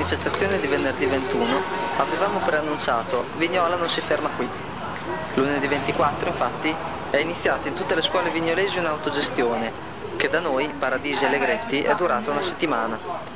manifestazione di venerdì 21 avevamo preannunciato Vignola non si ferma qui. Lunedì 24 infatti è iniziata in tutte le scuole vignolesi un'autogestione che da noi, Paradisi e Allegretti, è durata una settimana.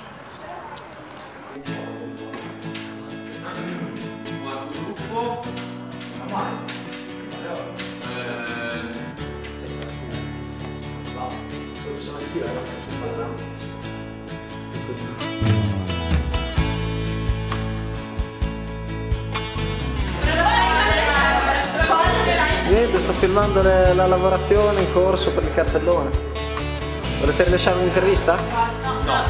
Niente, sto filmando la lavorazione in corso per il cartellone. Volete rilasciare un'intervista? No.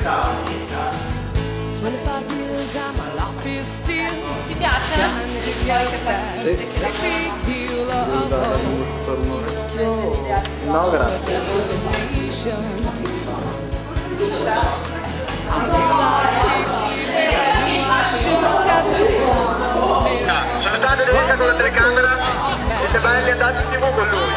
Ti piace? No, grazie. Salutate De Luca con la telecamera, siete belli, andate in TV con lui.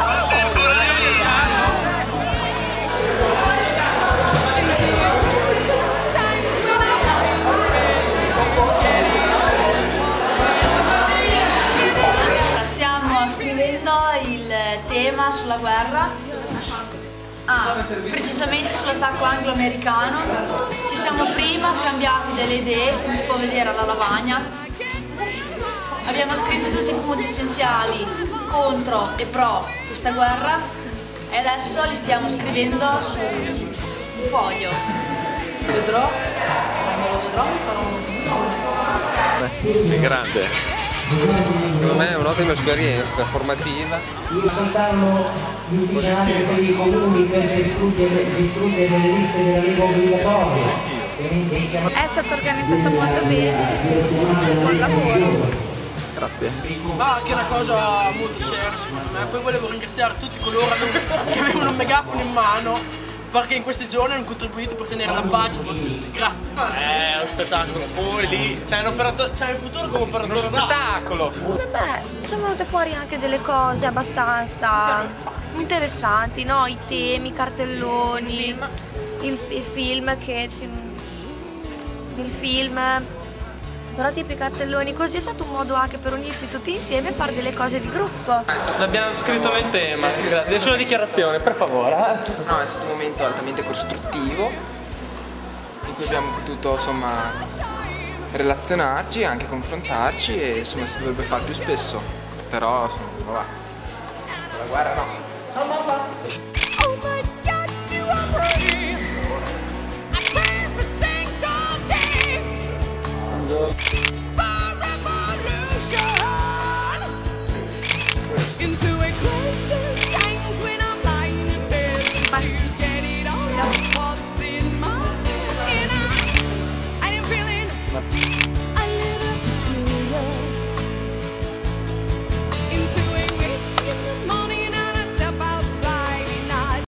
Stiamo scrivendo il tema sulla guerra. Precisamente sull'attacco anglo-americano. Ci siamo prima scambiati delle idee, come si può vedere alla lavagna. Abbiamo scritto tutti i punti essenziali contro e pro questa guerra e adesso li stiamo scrivendo su un foglio. Vedrò, quando lo vedrò mi farò un Sei grande. Secondo me è un'ottima esperienza formativa. Saltarlo l'insegnante per i comuni per distruggere le liste della lingua obbligatoria. È stato organizzato molto bene, buon lavoro. Grazie. Ma anche una cosa molto seria secondo me. Poi volevo ringraziare tutti coloro che avevano un megafono in mano perché in questi giorni hanno contribuito per tenere la pace fra tutti. Grazie. È uno spettacolo. Poi lì c'è il futuro come operatore. Uno spettacolo. Beh, sono venute fuori anche delle cose abbastanza interessanti, no? I temi, i cartelloni, il film che il film. Però tipo i cartelloni, così è stato un modo anche per unirci tutti insieme e fare delle cose di gruppo. L'abbiamo scritto nel tema. Nessuna dichiarazione, per favore. No, è stato un momento altamente costruttivo in cui abbiamo potuto insomma relazionarci, anche confrontarci e insomma si dovrebbe fare più spesso. Però insomma, va. La guerra no. Ciao mamma!